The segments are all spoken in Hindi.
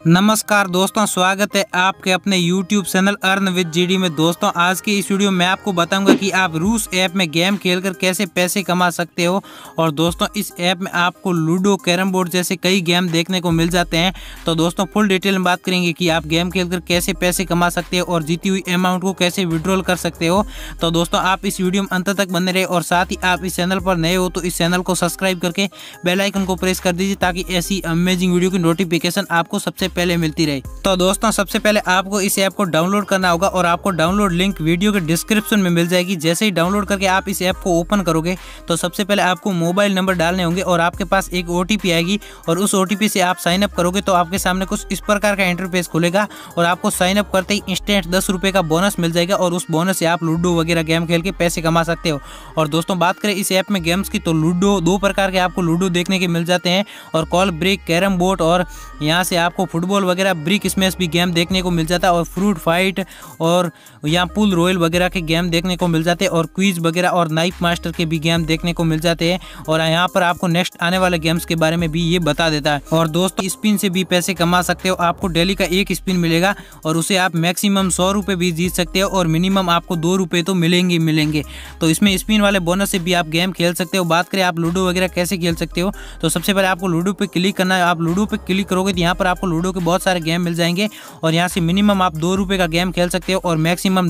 नमस्कार दोस्तों, स्वागत है आपके अपने YouTube channel earn with GD में। दोस्तों आज की इस वीडियो में आपको बताऊंगा कि आप रूस ऐप में गेम खेलकर कैसे पैसे कमा सकते हो। और दोस्तों इस ऐप में आपको लूडो, कैरम बोर्ड जैसे कई गेम देखने को मिल जाते हैं। तो दोस्तों फुल डिटेल में बात करेंगे कि आप गेम खेलकर कैसे पैसे कमा सकते हो और जीती हुई अमाउंट को कैसे विड्रॉल कर सकते हो। तो दोस्तों आप इस वीडियो में अंत तक बने रहे और साथ ही आप इस चैनल पर नए हो तो इस चैनल को सब्सक्राइब करके बेल आइकन को प्रेस कर दीजिए ताकि ऐसी अमेजिंग वीडियो की नोटिफिकेशन आपको सबसे पहले मिलती रहे। तो दोस्तों सबसे पहले आपको इस ऐप को डाउनलोड करना होगा और आपको डाउनलोड लिंक वीडियो के डिस्क्रिप्शन में मिल जाएगी। जैसे ही डाउनलोड करके आप इस ऐप को ओपन करोगे तो सबसे पहले आपको मोबाइल नंबर डालने होंगे और आपके पास एक OTP आएगी और उस OTP से आप साइन अप करोगे तो आपके सामने कुछ इस प्रकार का इंटरफेस खुलेगा और आपको साइन अप करते ही इंस्टेंट 10 रुपये का बोनस मिल जाएगा और उस बोनस से आप लूडो वगैरह गेम खेल के पैसे कमा सकते हो। और दोस्तों बात करें इस ऐप में गेम्स की तो लूडो 2 प्रकार के आपको लूडो देखने के मिल जाते हैं और कॉल ब्रेक, कैरम बोर्ड और यहाँ से आपको फुटबॉल वगैरह ब्रिक स्मैश भी गेम देखने को मिल जाता है और फ्रूट फाइट और यहाँ पुल रॉयल वगैरह के गेम देखने को मिल जाते हैं और क्विज वगैरह और नाइफ मास्टर के भी गेम देखने को मिल जाते हैं। और यहाँ पर आपको नेक्स्ट आने वाले गेम्स के बारे में भी ये बता देता है। और दोस्तों स्पिन से भी पैसे कमा सकते हो। आपको डेली का एक स्पिन मिलेगा और उसे आप मैक्सिमम 100 रुपये भी जीत सकते हो और मिनिमम आपको 2 रुपये तो मिलेंगे। तो इसमें स्पिन वाले बोनस से भी आप गेम खेल सकते हो। बात करें आप लूडो वगैरह कैसे खेल सकते हो तो सबसे पहले आपको लूडो पे क्लिक करना है। आप लूडो पे क्लिक करोगे तो यहाँ पर आपको लूडो के बहुत सारे गेम मिल जाएंगे और यहाँ से मिनिमम आप 2 रुपये का गेम खेल सकते हो और मैक्सिमम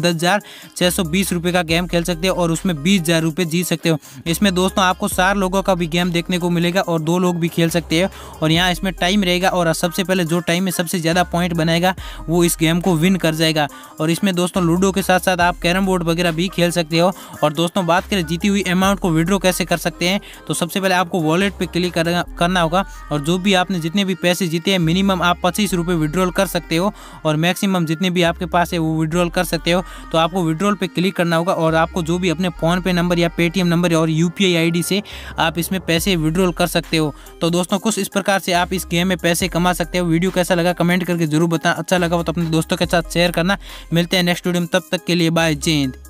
10,620 रुपये का गेम खेल सकते हो और उसमें 20,000 रुपये जीत सकते हो। इसमें दोस्तों आपको 4 लोगों का भी गेम देखने को मिलेगा और 2 लोग भी खेल सकते हो। और यहाँ इसमें टाइम रहेगा और सबसे पहले जो टाइम में सबसे ज़्यादा पॉइंट बनाएगा वो इस गेम को विन कर जाएगा। और इसमें दोस्तों लूडो के साथ साथ आप कैरम बोर्ड वगैरह भी खेल सकते हो। और दोस्तों बात करें जीती हुई अमाउंट को विड्रॉ कैसे कर सकते हैं तो सबसे पहले आपको वॉलेट पे क्लिक करना होगा और जो भी आपने जितने भी पैसे जीते हैं मिनिमम आप 25 रुपये विड्रॉल कर सकते हो और मैक्सिमम जितने भी आपके पास है वो विड्रॉल कर सकते हो। तो आपको विड्रॉल पे क्लिक करना होगा और आपको जो भी अपने फ़ोन पे नंबर या पेटीएम नंबर और UPI ID से आप इसमें पैसे विड्रॉल कर सकते हो। तो दोस्तों कुछ इस प्रकार से आप इस गेम में पैसे कमा सकते हो। वीडियो कैसा लगा कमेंट करके जरूर बताना। अच्छा लगा हो तो अपने दोस्तों के साथ शेयर करना। मिलते हैं नेक्स्ट वीडियो में, तब तक के लिए बाय, जय हिंद।